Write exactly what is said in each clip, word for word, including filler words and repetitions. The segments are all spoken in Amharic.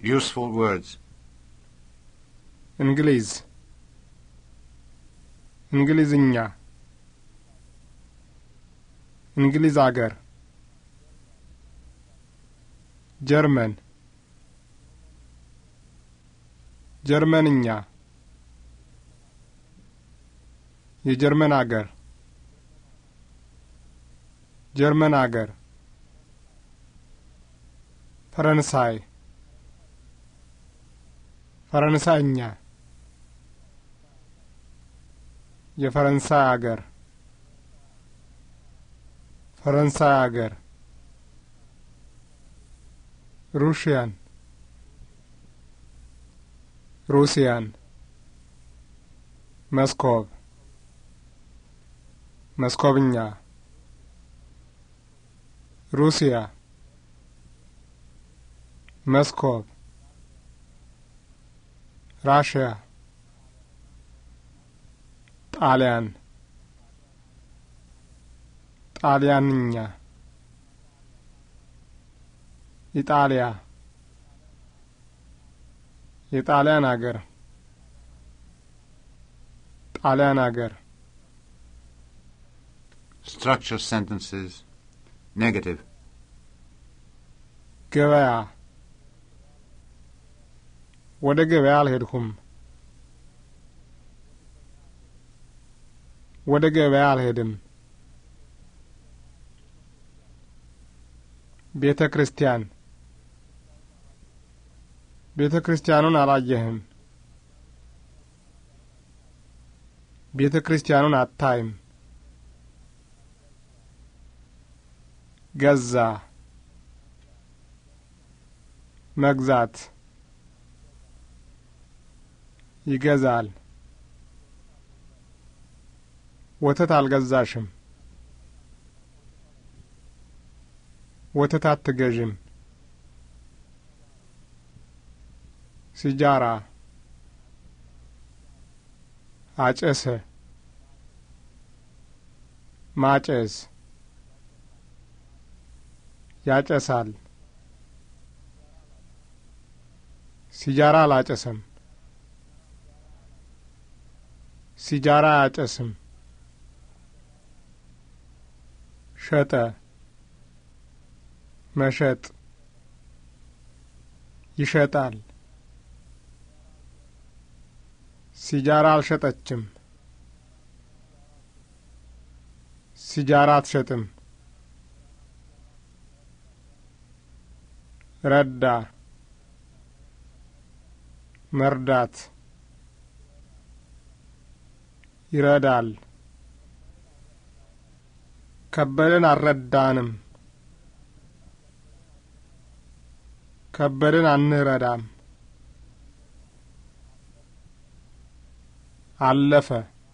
Useful words. እንግሊዝ እንግሊዝኛ እንግሊዝ አገር ጀርመን ጀርመንኛ የጀርመን አገር ጀርመን አገር ፈረንሳይ ፈረንሳይኛ የፈረንሳይ አገር ፈረንሳይ አገር ሩሲያን ሩሲያን መስኮብ መስኮብኛ ሩሲያ መስኮብ ራሽያ ጣሊያን ጣሊያንኛ ኢጣሊያ የጣሊያን አገር ጣሊያን አገር Structure sentences. Negative. ገበያ ወደ ገበያ አልሄድኩም ወደ ገበያ አልሄድም ቤተ ክርስቲያን ቤተ ክርስቲያኑን አላየህም ቤተ ክርስቲያኑን አታይም ገዛ መግዛት ይገዛል ወተት አልገዛሽም ወተት አትገዥም ሲጃራ አጨሰ ማጨስ ያጨሳል ሲጃራ አላጨሰም ሲጃራ አያጨስም ሸጠ መሸጥ ይሸጣል ሲጃራ አልሸጠችም ሲጃራ አትሸጥም ረዳ መርዳት ይረዳል ከበደን አልረዳንም ከበደን አንረዳም አለፈ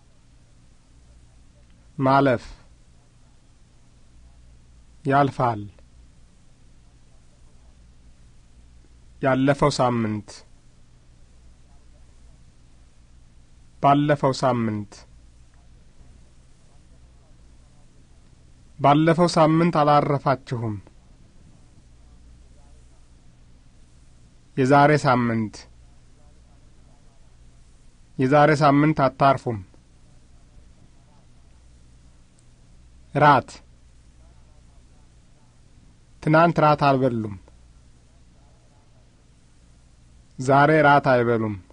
ማለፍ ያልፋል ያለፈው ሳምንት ባለፈው ሳምንት ባለፈው ሳምንት አላረፋችሁም የዛሬ ሳምንት የዛሬ ሳምንት አታርፉም ራት ትናንት ራት አልበሉም ዛሬ ራት አይበሉም